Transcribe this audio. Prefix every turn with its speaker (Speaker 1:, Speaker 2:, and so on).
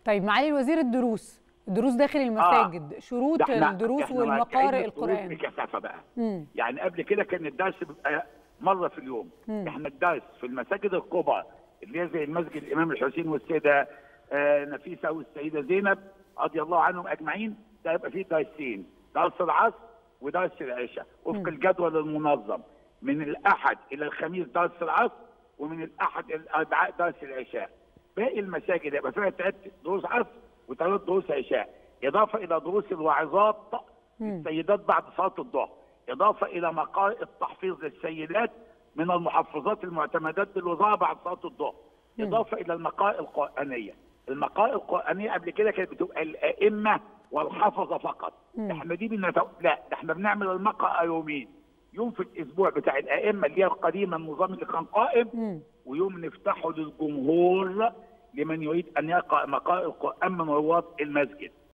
Speaker 1: طيب معالي الوزير، الدروس داخل المساجد، شروط الدروس والمقارئ القرآن
Speaker 2: بكثافه بقى. يعني قبل كده كان الدرس بيبقى مره في اليوم. احنا الدرس في المساجد الكبرى اللي هي زي المسجد الامام الحسين والسيده نفيسه والسيده زينب رضي الله عنهم اجمعين، ده يبقى فيه درسين، درس العصر ودرس العشاء وفق الجدول المنظم. من الاحد الى الخميس درس العصر، ومن الاحد الى الاربعاء درس العشاء. باقي المساجد يبقى فيها 3 دروس عصر و3 دروس عشاء، اضافه الى دروس الواعظات للسيدات بعد صلاه الظهر، اضافه الى مقارئ التحفيظ للسيدات من المحفظات المعتمدات بالوزاره بعد صلاه الظهر، اضافه الى المقارئ القرانيه. المقارئ القرانيه قبل كده كانت بتبقى الائمه والحفظه فقط. احنا دي لا، احنا بنعمل المقرأ يومين، يوم في الاسبوع بتاع الائمه اللي هي القديمه النظام اللي كان قائم، ويوم نفتحه للجمهور لمن يريد ان يقرأ مقارئ القران من رواد المسجد.